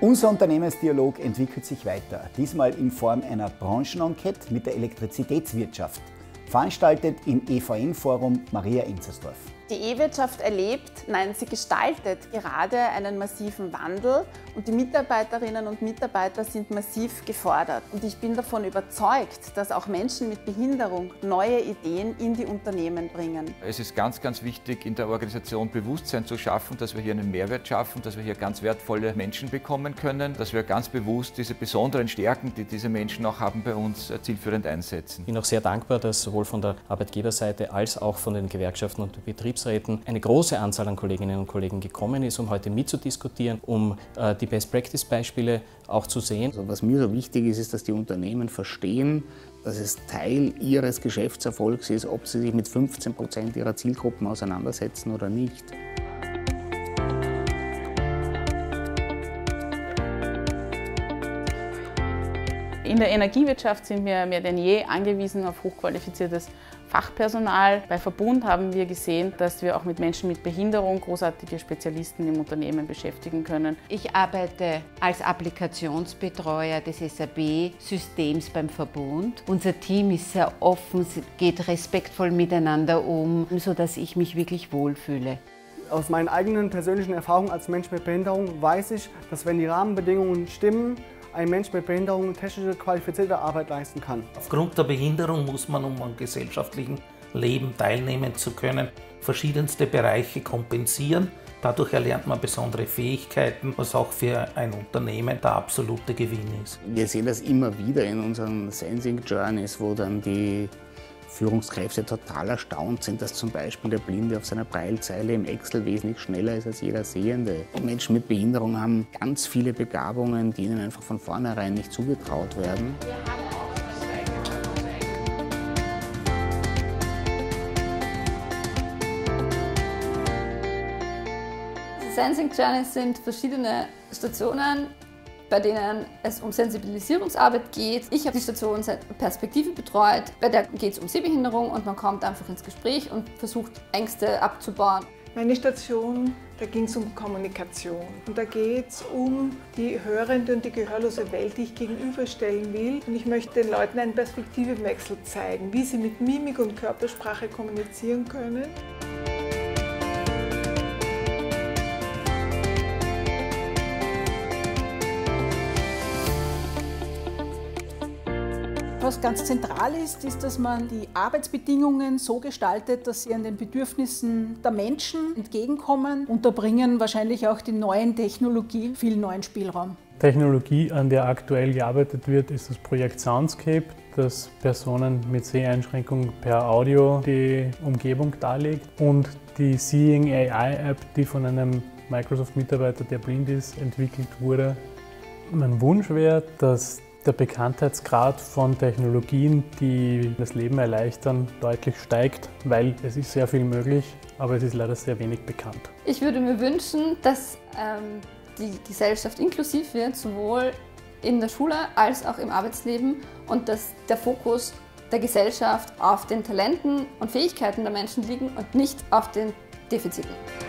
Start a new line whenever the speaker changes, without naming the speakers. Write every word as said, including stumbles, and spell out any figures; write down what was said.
Unser Unternehmensdialog entwickelt sich weiter, diesmal in Form einer Branchenenquete mit der Elektrizitätswirtschaft, veranstaltet im E V N-Forum Maria Enzersdorf.
Die E-Wirtschaft erlebt, nein, sie gestaltet gerade einen massiven Wandel und die Mitarbeiterinnen und Mitarbeiter sind massiv gefordert. Und ich bin davon überzeugt, dass auch Menschen mit Behinderung neue Ideen in die Unternehmen bringen.
Es ist ganz, ganz wichtig, in der Organisation Bewusstsein zu schaffen, dass wir hier einen Mehrwert schaffen, dass wir hier ganz wertvolle Menschen bekommen können, dass wir ganz bewusst diese besonderen Stärken, die diese Menschen auch haben, bei uns zielführend einsetzen.
Ich bin auch sehr dankbar, dass sowohl von der Arbeitgeberseite als auch von den Gewerkschaften und Betriebsräten eine große Anzahl an Kolleginnen und Kollegen gekommen ist, um heute mitzudiskutieren, um äh, die Best-Practice-Beispiele auch zu sehen.
Also was mir so wichtig ist, ist, dass die Unternehmen verstehen, dass es Teil ihres Geschäftserfolgs ist, ob sie sich mit fünfzehn Prozent ihrer Zielgruppen auseinandersetzen oder nicht.
In der Energiewirtschaft sind wir mehr denn je angewiesen auf hochqualifiziertes Fachpersonal. Bei Verbund haben wir gesehen, dass wir auch mit Menschen mit Behinderung großartige Spezialisten im Unternehmen beschäftigen können.
Ich arbeite als Applikationsbetreuer des S A B-Systems beim Verbund. Unser Team ist sehr offen, geht respektvoll miteinander um, sodass ich mich wirklich wohlfühle.
Aus meinen eigenen persönlichen Erfahrungen als Mensch mit Behinderung weiß ich, dass wenn die Rahmenbedingungen stimmen, ein Mensch mit Behinderung technische qualifizierte Arbeit leisten kann.
Aufgrund der Behinderung muss man, um am gesellschaftlichen Leben teilnehmen zu können, verschiedenste Bereiche kompensieren. Dadurch erlernt man besondere Fähigkeiten, was auch für ein Unternehmen der absolute Gewinn ist.
Wir sehen das immer wieder in unseren Sensing Journeys, wo dann die Führungskräfte total erstaunt sind, dass zum Beispiel der Blinde auf seiner Braillezeile im Excel wesentlich schneller ist als jeder Sehende. Menschen mit Behinderung haben ganz viele Begabungen, die ihnen einfach von vornherein nicht zugetraut werden.
Die Sensing Journeys sind verschiedene Stationen, bei denen es um Sensibilisierungsarbeit geht. Ich habe die Station Perspektive betreut, bei der geht es um Sehbehinderung und man kommt einfach ins Gespräch und versucht Ängste abzubauen.
Meine Station, da ging es um Kommunikation und da geht es um die hörende und die gehörlose Welt, die ich gegenüberstellen will. Und ich möchte den Leuten einen Perspektivewechsel zeigen, wie sie mit Mimik und Körpersprache kommunizieren können.
Was ganz zentral ist, ist, dass man die Arbeitsbedingungen so gestaltet, dass sie an den Bedürfnissen der Menschen entgegenkommen. Und da bringen wahrscheinlich auch die neuen Technologien viel neuen Spielraum.
Technologie, an der aktuell gearbeitet wird, ist das Projekt Soundscape, das Personen mit Seheinschränkungen per Audio die Umgebung darlegt. Und die Seeing A I-App, die von einem Microsoft-Mitarbeiter, der blind ist, entwickelt wurde. Mein Wunsch wäre, dass der Bekanntheitsgrad von Technologien, die das Leben erleichtern, deutlich steigt, weil es ist sehr viel möglich, aber es ist leider sehr wenig bekannt.
Ich würde mir wünschen, dass ähm, die Gesellschaft inklusiv wird, sowohl in der Schule als auch im Arbeitsleben und dass der Fokus der Gesellschaft auf den Talenten und Fähigkeiten der Menschen liegen und nicht auf den Defiziten.